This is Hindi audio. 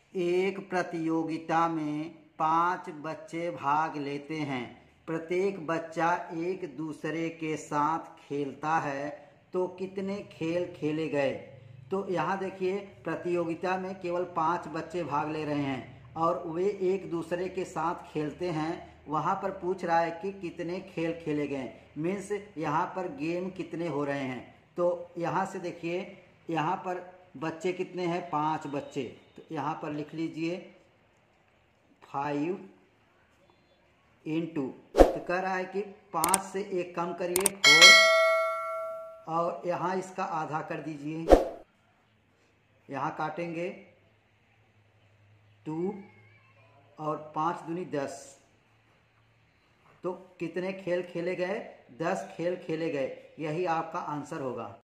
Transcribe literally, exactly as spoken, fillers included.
एक प्रतियोगिता में पांच बच्चे भाग लेते हैं। प्रत्येक बच्चा एक दूसरे के साथ खेलता है, तो कितने खेल खेले गए? तो यहाँ देखिए, प्रतियोगिता में केवल पांच बच्चे भाग ले रहे हैं और वे एक दूसरे के साथ खेलते हैं। वहाँ पर पूछ रहा है कि कितने खेल खेले गए, मीन्स यहाँ पर गेम कितने हो रहे हैं। तो यहाँ से देखिए, यहाँ पर बच्चे कितने हैं? पांच बच्चे। तो यहाँ पर लिख लीजिए फाइव इंटू, तो कह रहा है कि पाँच से एक कम करिए, फोर, और यहाँ इसका आधा कर दीजिए। यहाँ काटेंगे टू और पाँच दूनी दस। तो कितने खेल खेले गए? दस खेल खेले गए। यही आपका आंसर होगा।